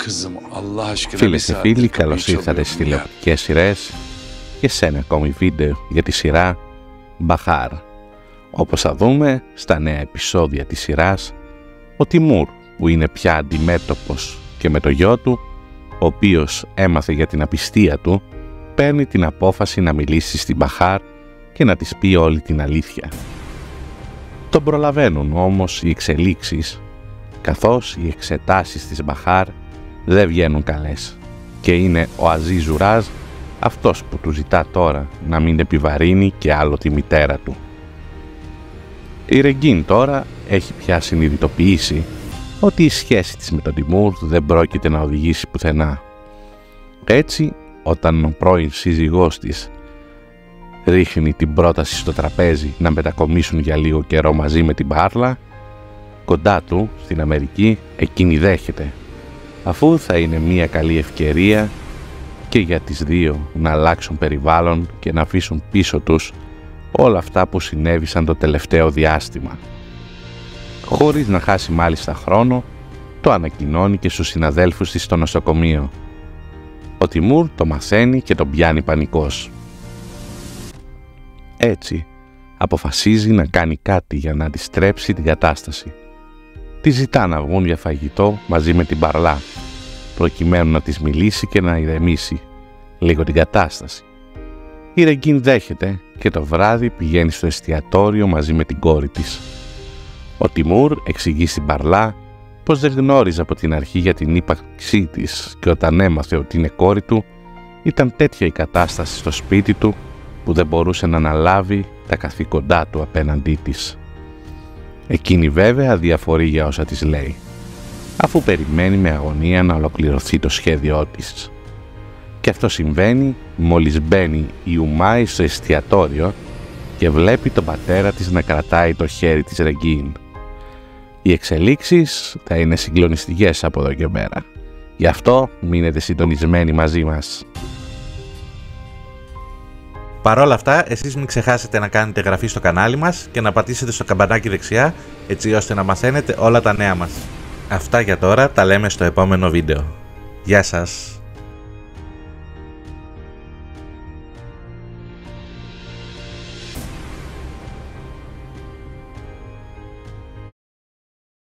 Φίλες και φίλοι, καλώς ήρθατε στις τηλεοπτικές σειρές και σε ένα ακόμη βίντεο για τη σειρά Μπαχάρ. Όπως θα δούμε στα νέα επεισόδια της σειράς, ο Τιμούρ, που είναι πια αντιμέτωπος και με το γιο του, ο οποίος έμαθε για την απιστία του, παίρνει την απόφαση να μιλήσει στην Μπαχάρ και να της πει όλη την αλήθεια. Τον προλαβαίνουν όμως οι εξελίξεις, καθώς οι εξετάσεις της Μπαχάρ δεν βγαίνουν καλές και είναι ο Αζίζ Ζουράζ αυτός που του ζητά τώρα να μην επιβαρύνει και άλλο τη μητέρα του. Η Ρεγκίν τώρα έχει πια συνειδητοποιήσει ότι η σχέση της με τον Τιμούρ δεν πρόκειται να οδηγήσει πουθενά. Έτσι, όταν ο πρώην σύζυγός της ρίχνει την πρόταση στο τραπέζι να μετακομίσουν για λίγο καιρό μαζί με την Πάρλα, κοντά του στην Αμερική, εκείνη δέχεται, αφού θα είναι μια καλή ευκαιρία και για τις δύο να αλλάξουν περιβάλλον και να αφήσουν πίσω τους όλα αυτά που συνέβησαν το τελευταίο διάστημα. Χωρίς να χάσει μάλιστα χρόνο, το ανακοινώνει και στους συναδέλφους της στο νοσοκομείο. Ο Τιμούρ το μαθαίνει και τον πιάνει πανικός. Έτσι, αποφασίζει να κάνει κάτι για να αντιστρέψει την κατάσταση. Τη ζητά να βγουν για φαγητό μαζί με την Παρλά, προκειμένου να της μιλήσει και να ηρεμήσει λίγο την κατάσταση. Η Ρεγκίν δέχεται και το βράδυ πηγαίνει στο εστιατόριο μαζί με την κόρη της. Ο Τιμούρ εξηγεί στην Παρλά πως δεν γνώριζε από την αρχή για την ύπαρξή της και όταν έμαθε ότι είναι κόρη του, ήταν τέτοια η κατάσταση στο σπίτι του που δεν μπορούσε να αναλάβει τα καθήκοντά του απέναντί της. Εκείνη βέβαια διαφορεί για όσα της λέει, αφού περιμένει με αγωνία να ολοκληρωθεί το σχέδιό της. Και αυτό συμβαίνει μόλις μπαίνει η Ουμάη στο εστιατόριο και βλέπει τον πατέρα της να κρατάει το χέρι της Ρεγκίν. Οι εξελίξεις θα είναι συγκλονιστικές από εδώ και πέρα. Γι' αυτό μείνετε συντονισμένοι μαζί μας. Παρ' όλα αυτά, εσείς μην ξεχάσετε να κάνετε εγγραφή στο κανάλι μας και να πατήσετε στο καμπανάκι δεξιά, έτσι ώστε να μαθαίνετε όλα τα νέα μας. Αυτά για τώρα, τα λέμε στο επόμενο βίντεο. Γεια σας!